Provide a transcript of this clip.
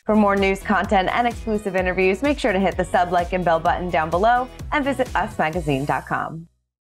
For more news, content, and exclusive interviews, make sure to hit the sub, like, and bell button down below and visit usmagazine.com.